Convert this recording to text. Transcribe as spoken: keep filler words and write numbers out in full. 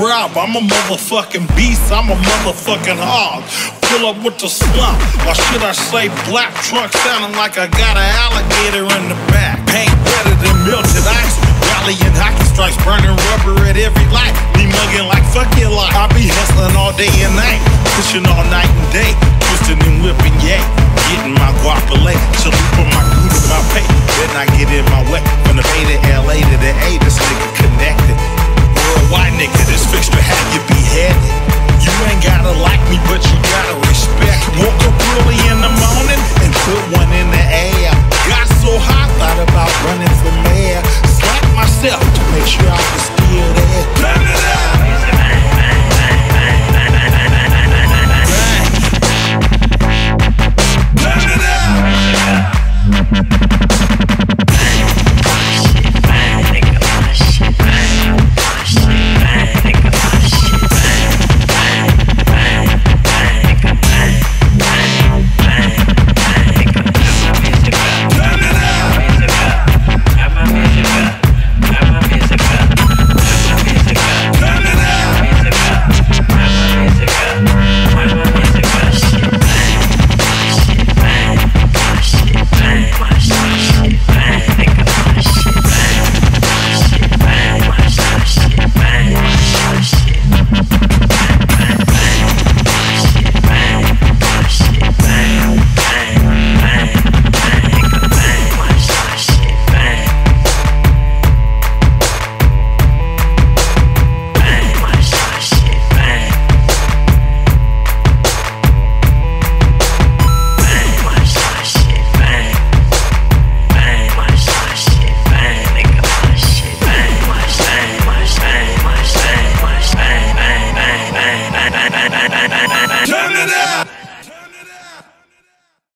rap, I'm a motherfucking beast, I'm a motherfucking hog. Pull up with the slump, or should I say black truck sounding like I got an alligator in the back. Paint better than melted ice, rallying hockey strikes, burning rubber at every light. Be mugging like fuck your life. I be hustling all day and night, pushing all night and day, twisting and whipping, yeah. Getting my guapole, chillin' for my good and my pay. Then I get in my way, from the Bay to L A to the A, this nigga connected. Worldwide nigga, this fixed to have you beheaded. You ain't gotta like me, but you gotta respect. Woke up early in the morning and put one in the air. Got so hot, thought about running for mayor. Slapped myself to make sure I was still there. Turn it up! Turn it up!